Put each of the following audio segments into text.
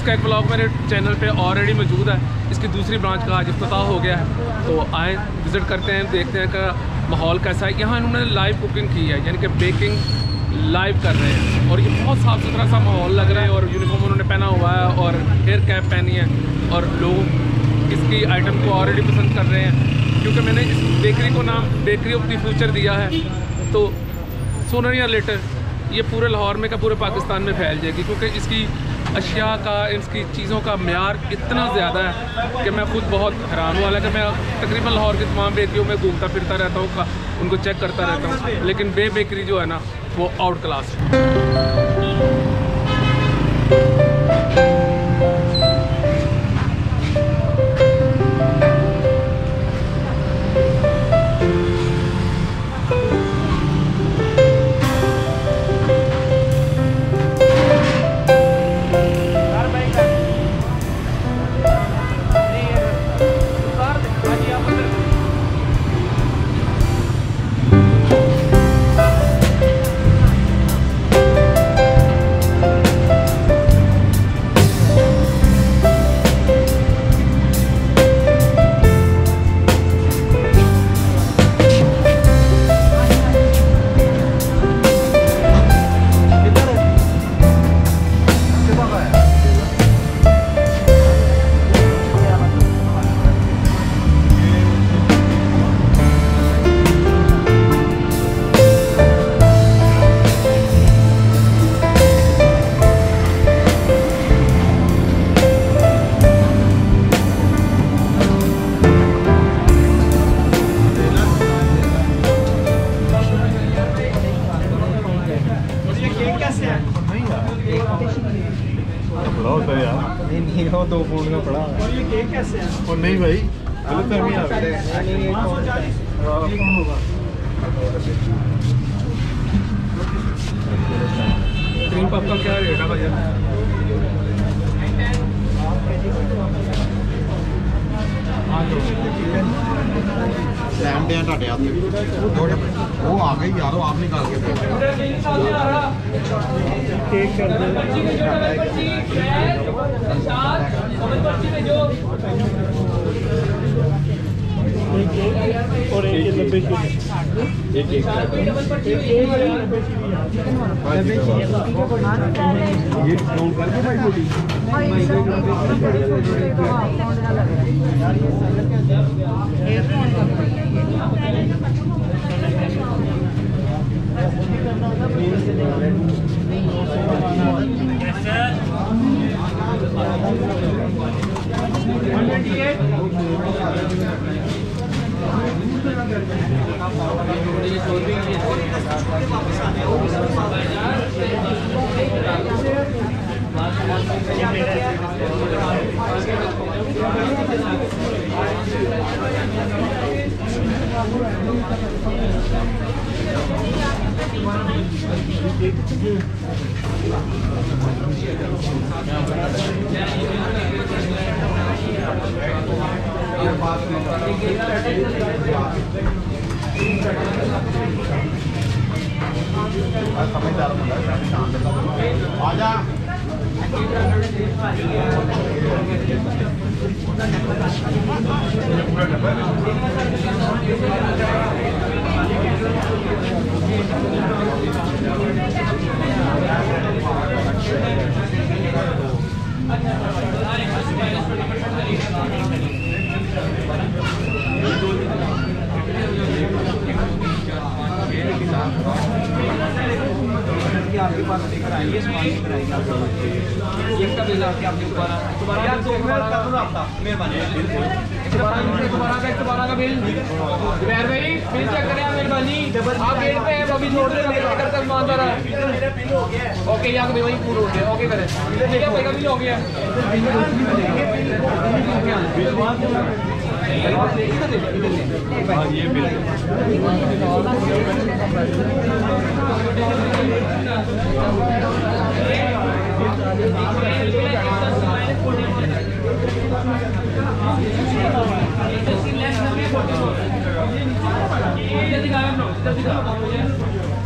इसका एक व्लॉग मेरे चैनल पे ऑलरेडी मौजूद है। इसकी दूसरी ब्रांच का आज इफ्तिताह हो गया है, तो आए विज़िट करते हैं, देखते हैं कि माहौल कैसा है। यहाँ इन्होंने लाइव कुकिंग की है, यानी कि बेकिंग लाइव कर रहे हैं और ये बहुत साफ़ सुथरा सा माहौल लग रहा है। और यूनिफॉर्म उन्होंने पहना हुआ है और हेयर कैप पहनी है और लोग इसकी आइटम को ऑलरेडी पसंद कर रहे हैं, क्योंकि मैंने इस बेकरी को नाम बेकरी ऑफ द फ्यूचर दिया है। तो सूनर या लेटर ये पूरे लाहौर में का पूरे पाकिस्तान में फैल जाएगी, क्योंकि इसकी अशिया का, इसकी चीज़ों का म्यार इतना ज़्यादा है कि मैं खुद बहुत हैरान हुआ। हालांकि मैं तकरीबन लाहौर की तमाम बेकरियों में घूमता फिरता रहता हूँ, उनको चेक करता रहता हूँ, लेकिन बे बेकरी जो है ना वो आउट क्लास है। नहीं 2 फूट में पड़ा और ये केक कैसे है? और नहीं भाई गलत फहमी आ रही है। क्रीम पफ का क्या रेट है भैया? वो आ गई यारो, आप निकाल के केक कर और एक 90 की ये फोन करके भाई छोटी आजा आपके पास लेकर आइए, सामान लेकर आएंगे आपको। एक का बिल आपके आपके दोबारा यार 2 मिनट कर दो आपका, मेहरबानी। दोबारा का बिल जुबैर भाई बिल चेक करें आप, मेहरबानी। आप गेट पे हैं, अभी छोड़ दे लेकर तक मान रहा है। मेरा बिल हो गया है। ओके यहाँ पे वही पूरा हो गया। ओके करें, ठीक है, मेरा बिल हो गया ये बिल जल्दी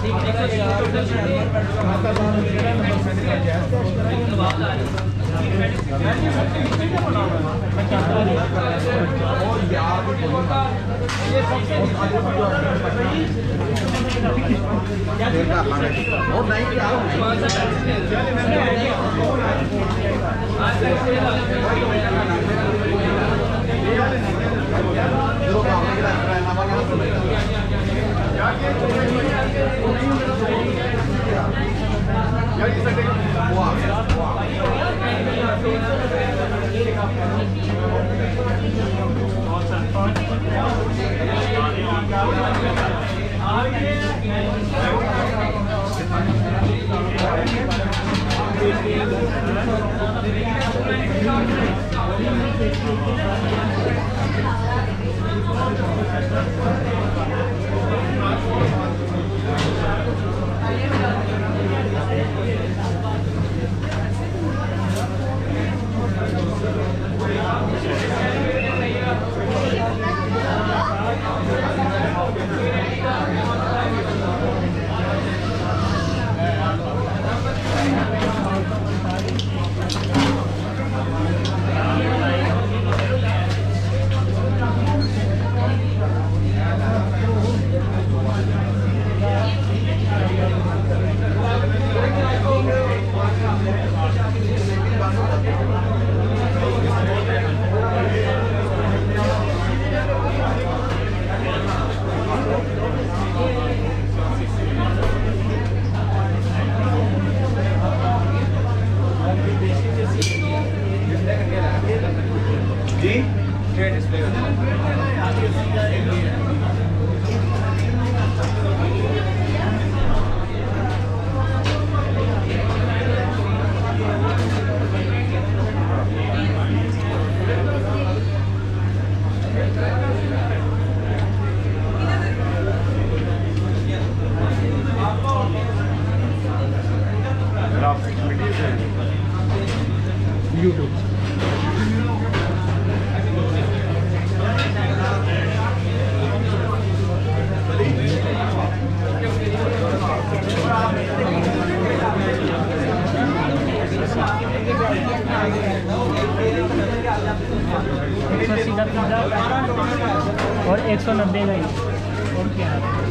और 190 का ही और क्या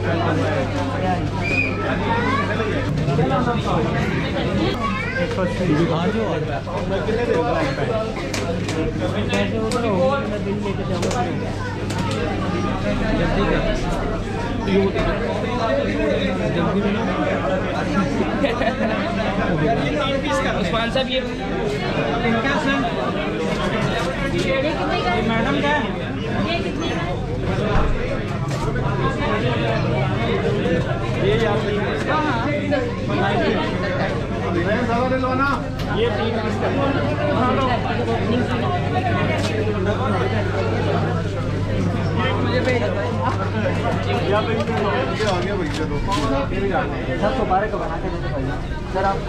उस्मान साहब ये मैडम क्या ये 3 सब दोबारा का बना के देते भाई सर आप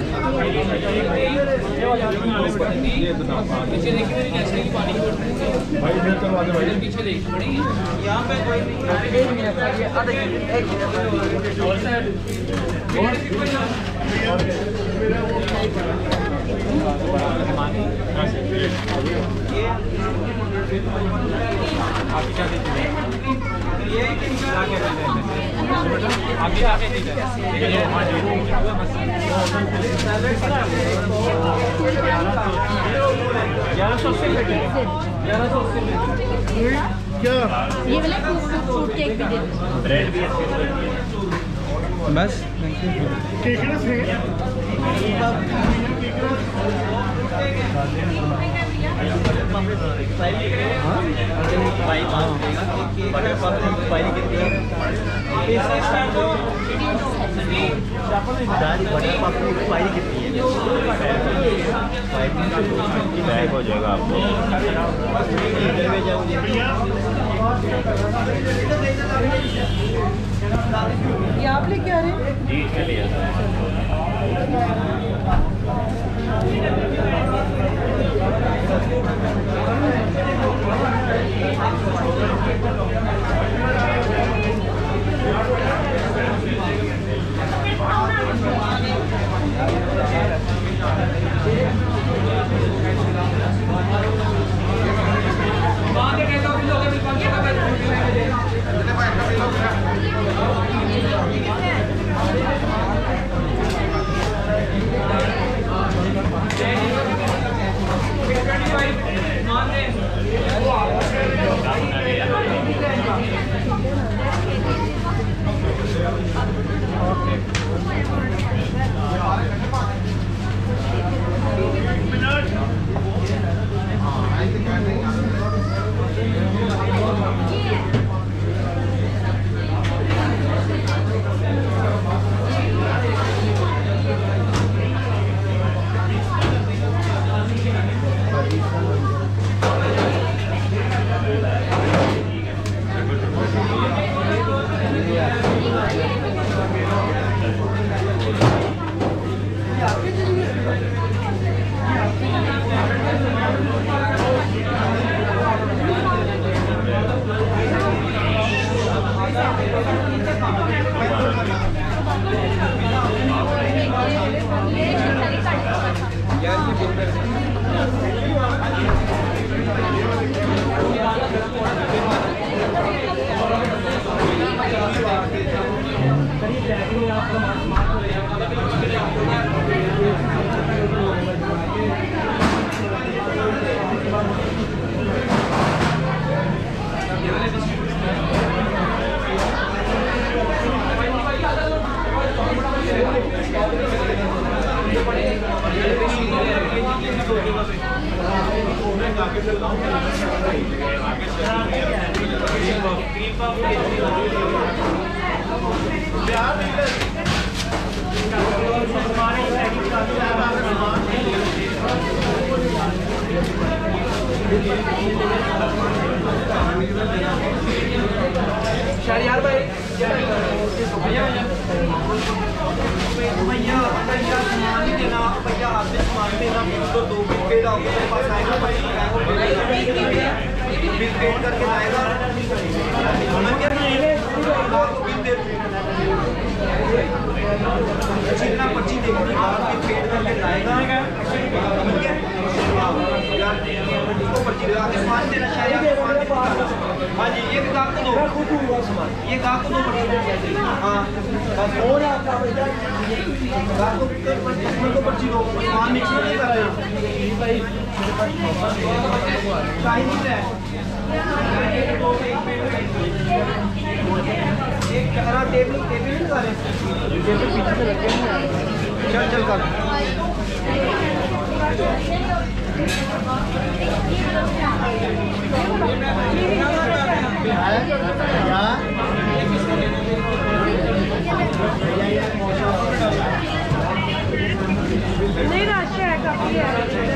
पीछे देखिए मेरी गैस की पानी की बोतल भाई इधर चलो आगे भाई पीछे देखनी पड़ेगी यहाँ पे कोई एक मिनट ये आधा एक मिनट और सर आप क्या देते हैं ये कितना क्या देते हैं आप क्या देते हैं ये हां जी 1180 क्या ये वाला फ्रूट केक भी दे दो ब्रेड भी बस केकरस है बैग हो जाएगा आपको। ये आप लेके आ रहे हैं जी चलिए शहरियार भाई भैया सामान नहीं देना भैया आपने सामान देना तो 2 पेड़ आओगे मेरे पास आएगा भाई बिल पेड करके लाएगा जितना पर्ची देखनी बात बिल पेड करके लाएगा ठीक है उसको पर्ची लगा के सामान देना चाहिए हाँ जी ये गाहक को दो ये गाहक को दो हाँ और को पर्ची दो सामान मिक्स नहीं कर रहे टेबल नहीं कर रहे टेबल पीछे से लगे हैं चल कर नहीं राशि है काफी है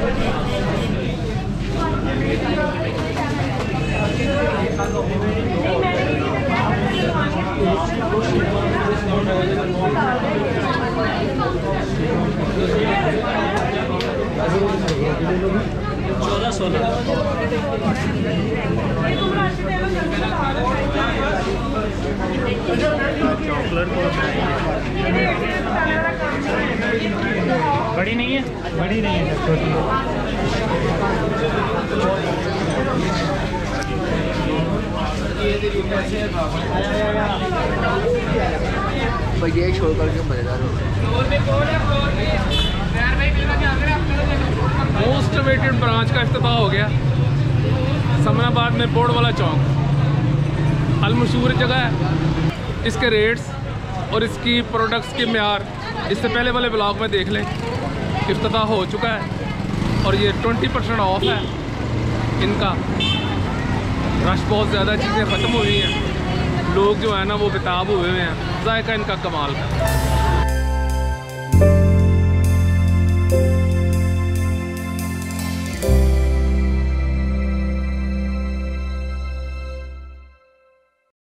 बड़ी नहीं है, बड़ी नहीं है, छोटी है। भैया छोड़ करके मजेदार हो मोस्ट अवेटेड ब्रांच का इफ्तिताह हो गया समनाबाद में बोर्ड वाला चौक। अलमशहूर जगह है। इसके रेट्स और इसकी प्रोडक्ट्स के म्यार इससे पहले वाले ब्लॉग में देख लें। इफ्तिताह हो चुका है और ये 20% ऑफ है इनका। रश बहुत ज़्यादा, चीज़ें ख़त्म हुई हैं, लोग जो है ना वो बेताब हुए हैं। जायका इनका कमाल का।